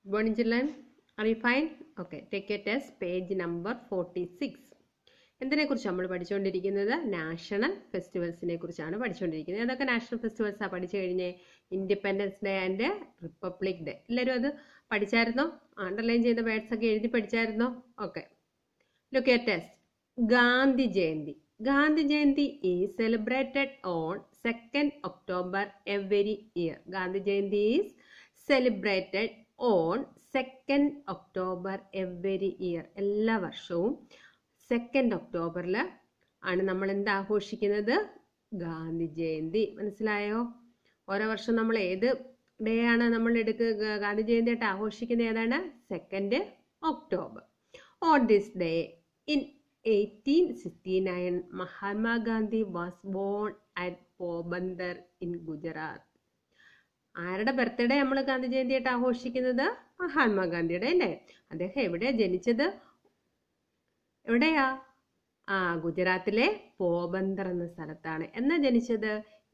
Good morning, children. Are you fine? Okay. Take a test. Page number 46. എന്തിനെ കുറിച്ച് നമ്മൾ പഠിച്ചുകൊണ്ടിരിക്കുന്നത് നാഷണൽ ഫെസ്റ്റിവൽസിനെ കുറിച്ചാണ് പഠിച്ചുകൊണ്ടിരിക്കുന്നത്. ഏതൊക്കെ നാഷണൽ ഫെസ്റ്റിവൽസാണ് പഠിച്ചു കഴിഞ്ഞേ? Independence day and republic day. എല്ലാവരും അത് പഠിച്ചായിരുന്നോ? അണ്ടർലൈൻ ചെയ്ത വേർഡ്സ് ഒക്കെ എഴുതി പഠിച്ചായിരുന്നോ? Okay. Look at test. Gandhi Jayanti. Gandhi Jayanti is celebrated on 2nd October every year. Gandhi Jayanti is celebrated on 2nd October every year. എല്ലാ വർഷവും 2nd October ആണ് നമ്മൾ എന്ത് ആഘോഷിക്കുന്നത്? ഗാന്ധി ജയന്തി. മനസ്സിലായോ? ഓരോ വർഷം നമ്മൾ ഏത് ഡേ ആണ് നമ്മൾ ഗാന്ധി ജയന്തി ആയിട്ട് ആഘോഷിക്കുന്നത്? ഏതാണ്? 2nd October. On this day in 1869 Mahatma Gandhi was born at Porbandar in Gujarat. ആരുടെ ബർത്ത്ഡേ നമ്മൾ ഗാന്ധി ജയന്തി ആയിട്ട് ആഘോഷിക്കുന്നത്? മഹാത്മാഗാന്ധിയുടെ അല്ലേ? അദ്ദേഹം എവിടെയാ ജനിച്ചത്? എവിടെയാ? ഗുജറാത്തിലെ പോർബന്ദർ എന്ന സ്ഥലത്താണ്. എന്നാ ജനിച്ചത്?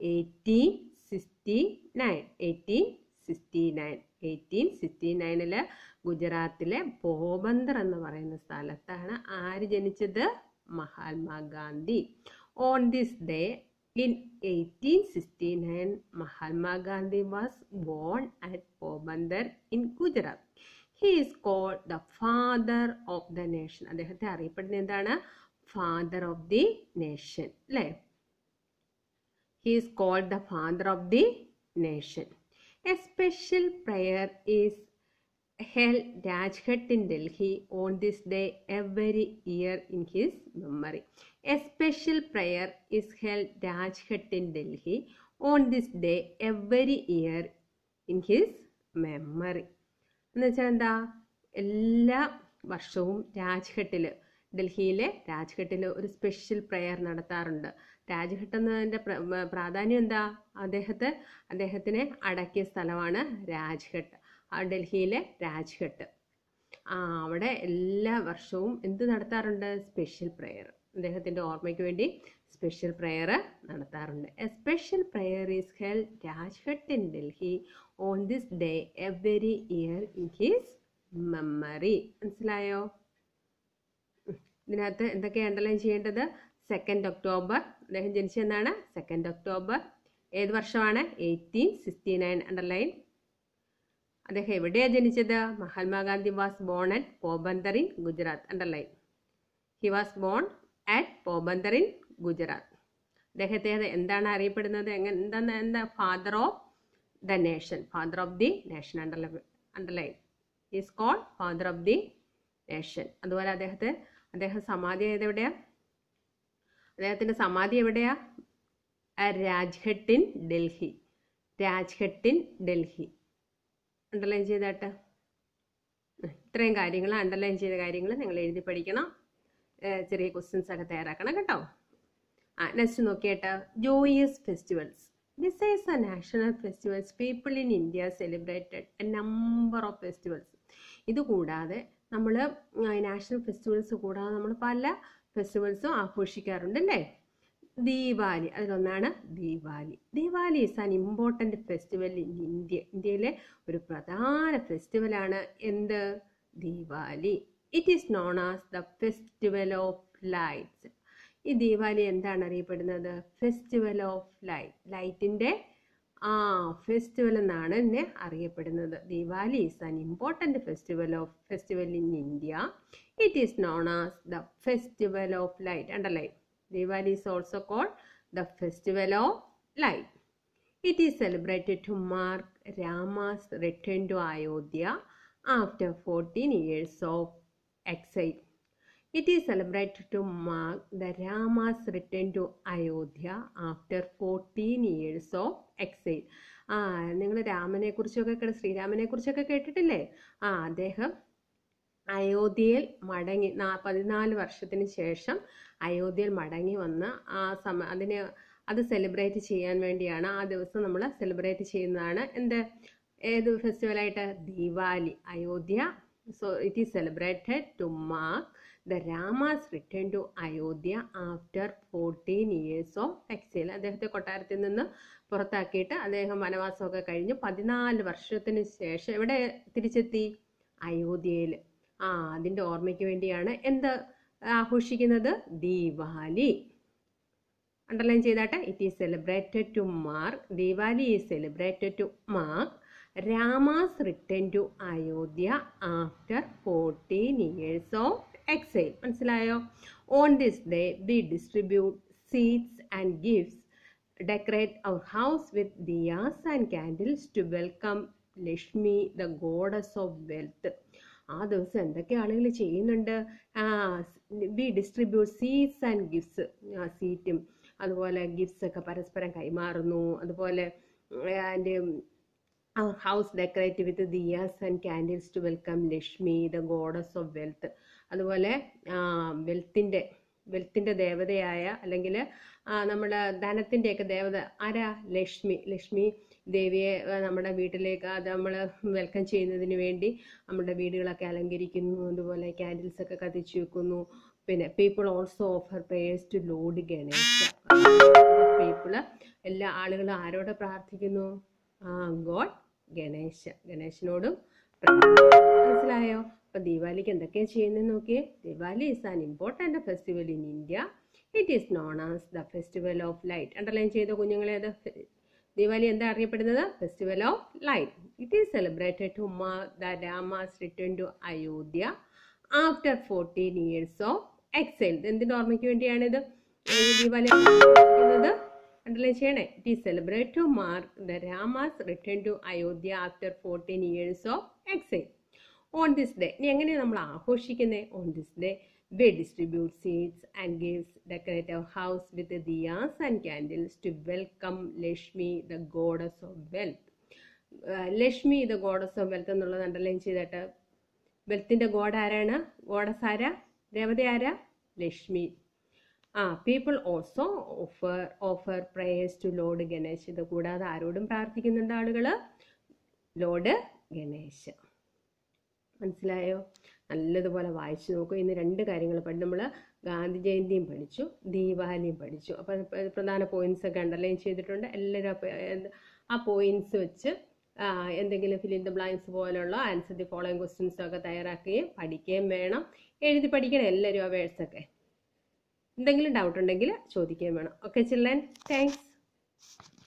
1869 ഗുജറാത്തിലെ പോർബന്ദർ എന്ന് പറയുന്ന സ്ഥലത്താണ് ആര് ജനിച്ചത്? Mahatma Gandhi. On this day in 1869 Mahatma Gandhi was born at Porbandar in Gujarat. He is called the father of the nation. അദ്ദേഹത്തെ അറിയപ്പെടുന്നത് എന്താണ്? Father of the nation. അല്ലേ? He is called the father of the nation. A special prayer is held Rajghat in Delhi on this day every year in his memory. A special prayer is held Rajghat in Delhi on this day every year in his memory. എന്ന് വെച്ചാൽ എന്താ? എല്ലാ വർഷവും ഡൽഹിയിലെ രാജ്ഘട്ടിൽ ഒരു special prayer നടത്താറുണ്ട്. രാജ്ഘട്ട് എന്നതിൻ്റെ പ്രാധാന്യം എന്താ? അദ്ദേഹത്തിനെ അടക്കിയ സ്ഥലമാണ് രാജ്ഘട്ട്. ഡൽഹിയിലെ രാജ്ഘട്ട്. അവിടെ എല്ലാ വർഷവും എന്ത് നടത്താറുണ്ട്? Special prayer. അദ്ദേഹത്തിൻ്റെ ഓർമ്മയ്ക്ക് വേണ്ടി സ്പെഷ്യൽ പ്രെയർ നടത്താറുണ്ട്. A special prayer is held Rajghat in Delhi on this day every year in his memory. മനസ്സിലായോ? ഇതിനകത്ത് എന്തൊക്കെയാണ് അണ്ടർലൈൻ ചെയ്യേണ്ടത്? 2nd October. അദ്ദേഹം ജനിച്ചതെന്നാണ്? 2nd October. ഏത് വർഷമാണ്? 1869. അണ്ടർലൈൻ. അദ്ദേഹം എവിടെയാണ് ജനിച്ചത്? Mahatma Gandhi was born at Porbandar in Gujarat. Underline. He was born at Porbandar in Gujarat. അദ്ദേഹത്തെ എന്താണ് അറിയപ്പെടുന്നത്? എന്താ? Father of the nation. Father of the nation. Underline. He is called father of the nation. അതുപോലെ അദ്ദേഹം സമാധി എവിടെയാ? അദ്ദേഹത്തിന്റെ സമാധി എവിടെയാ? Rajghat in Delhi. Rajghat in Delhi. Underline ചെയ്താട്ട്. ഇത്രയും കാര്യങ്ങൾ, അണ്ടർലൈൻ ചെയ്ത കാര്യങ്ങൾ നിങ്ങൾ എഴുതി പഠിക്കണം. ചെറിയ ക്വസ്റ്റ്യൻസ് ഒക്കെ തയ്യാറാക്കണം കേട്ടോ. നെക്സ്റ്റ് നോക്കിയിട്ട് joyous festivals. Besides the national festivals people in India celebrated a number of festivals. ഇതുകൂടാതെ നമ്മൾ നാഷണൽ ഫെസ്റ്റിവൽസ് കൂടാതെ നമ്മൾ പല ഫെസ്റ്റിവൽസും ആഘോഷിക്കാറുണ്ട് അല്ലേ? ദീപാവലി അതിലൊന്നാണ് Deepavali. Deepavali is an important festival in India. ഇന്ത്യയിലെ ഒരു പ്രധാന ഫെസ്റ്റിവലാണ് എന്ത്? Deepavali. It is known as the festival of lights. ഈ ദീപാവലി എന്താണ് അറിയപ്പെടുന്നത്? Festival of light. ലൈറ്റിൻ്റെ ഫെസ്റ്റിവൽ എന്നാണ് ഇതിനെ അറിയപ്പെടുന്നത്. Deepavali is an important festival in India. It is known as the festival of light. Underline. Diwali is also called the festival of light. It is celebrated to mark Rama's return to Ayodhya after 14 years of exile. It is celebrated to mark the Rama's return to Ayodhya after 14 years of exile. നിങ്ങൾ രാമനെ കുറിച്ചൊക്കെ ശ്രീരാമനെ കുറിച്ചൊക്കെ കേട്ടിട്ടില്ലേ? അദ്ദേഹം അയോധ്യയിൽ മടങ്ങി 14 വർഷത്തിന് ശേഷം അയോധ്യയിൽ മടങ്ങി വന്ന് അത് സെലിബ്രേറ്റ് ചെയ്യാൻ വേണ്ടിയാണ് ആ ദിവസം നമ്മൾ സെലിബ്രേറ്റ് ചെയ്യുന്നതാണ്. ഏത് ഫെസ്റ്റിവലായിട്ട്? Deepavali. Ayodhya. So it is celebrated to mark the Rama's return to Ayodhya after 14 years of exile. അദ്ദേഹത്തെ കൊട്ടാരത്തിൽ നിന്ന് പുറത്താക്കിയിട്ട് അദ്ദേഹം വനവാസമൊക്കെ കഴിഞ്ഞ് 14 വർഷത്തിന് ശേഷം എവിടെ തിരിച്ചെത്തി? അയോധ്യയിൽ. അതിൻ്റെ ഓർമ്മയ്ക്ക് വേണ്ടിയാണ് എന്ത് ആഘോഷിക്കുന്നത്? ദീപാവലി. അണ്ടർലൈൻ ചെയ്താട്ടെ. It is celebrated to mark, Deepavali is celebrated to mark Rama's return to Ayodhya after 14 years of exile. മനസ്സിലായോ? On this day we distribute seeds and gifts, decorate our house with diyas and candles to welcome Lakshmi the goddess of wealth. ആ ദിവസം എന്തൊക്കെ ആളുകൾ ചെയ്യുന്നുണ്ട്? We distribute seeds and gifts, സീറ്റും അതുപോലെ gifts ഒക്കെ പരസ്പരം കൈമാറുന്നു. അതുപോലെ house decorate with diyas and candles to welcome Lakshmi the goddess of wealth. അതുപോലെ വെൽത്തിൻ്റെ ദേവതയായ അല്ലെങ്കിൽ നമ്മുടെ ധനത്തിൻ്റെയൊക്കെ ദേവത ആരാ? ലക്ഷ്മി ദേവിയെ നമ്മുടെ വീട്ടിലേക്ക് അത് നമ്മൾ വെൽക്കം ചെയ്യുന്നതിന് വേണ്ടി നമ്മുടെ വീടുകളൊക്കെ അലങ്കരിക്കുന്നു. അതുപോലെ ക്യാൻഡിൽസ് ഒക്കെ കത്തിച്ചു വെക്കുന്നു. പിന്നെ people also offer prayers to lord Ganesha. എല്ലാ ആളുകളും ആരോട് പ്രാർത്ഥിക്കുന്നു? ഗോഡ് ഗണേശനോടും. മനസ്സിലായോ? അപ്പൊ ദീപാവലിക്ക് എന്തൊക്കെയാണ് ചെയ്യുന്നത് നോക്കിയേ. Deepavali is an important festival in India. It is known as the festival of light. Underline ചെയ്ത കുഞ്ഞുങ്ങളെ, അത് ദീപാവലി എന്താ അറിയപ്പെടുന്നത്? Festival of light. It is celebrated to mark the Rama's return to Ayodhya after 14 years of exile. എന്തിന്റെ ഓർമ്മയ്ക്ക് വേണ്ടിയാണിത് ദീപാവലി ആഘോഷിക്കുന്നത്? അണ്ടർലൈൻ ചെയ്യണേ. It is celebrate to mark the Rama's return to Ayodhya after 14 years of exile. On this day, ഇനി എങ്ങനെയാണ് നമ്മൾ ആഘോഷിക്കുന്നത്? On this day we distribute seeds and gifts, decorate our house with diyas and candles to welcome Lakshmi the goddess of wealth. Lakshmi the goddess of wealth എന്നുള്ളത് underline ചെയ്തിട്ട്, വെൽത്തിന്റെ god ആരാണ്? Goddess ആരാ? ദേവത ആരാ? Lakshmi. People also offer prayers to lord Ganesh. ഇത് കൂടാതെ ആരോടും പ്രാർത്ഥിക്കുന്നുണ്ട് ആളുകൾ? ലോർഡ് ഗണേശ്. മനസ്സിലായോ? നല്ലതുപോലെ വായിച്ചു നോക്കൂ. ഇന്ന് 2 കാര്യങ്ങൾ പഠിച്ചു. നമ്മൾ ഗാന്ധി ജയന്തിയും പഠിച്ചു, ദീപാവലിയും പഠിച്ചു. അപ്പം പ്രധാന പോയിന്റ്സ് ഒക്കെ അണ്ടർലൈൻ ചെയ്തിട്ടുണ്ട്. എല്ലാവരും ആ പോയിന്റ്സ് വെച്ച് എന്തെങ്കിലും ഫിൽ ഇൻ ദ ബ്ലാങ്ക്സ് പോലുള്ള ആൻസർ ദി ഫോളോയിങ് ക്വസ്റ്റ്യൻസ് ഒക്കെ തയ്യാറാക്കുകയും പഠിക്കുകയും വേണം. എഴുതി പഠിക്കണം എല്ലാവരും ആ വേർഡ്സൊക്കെ. എന്തെങ്കിലും ഡൗട്ട് ഉണ്ടെങ്കിൽ ചോദിക്കുകയും വേണം. Okay children, thanks.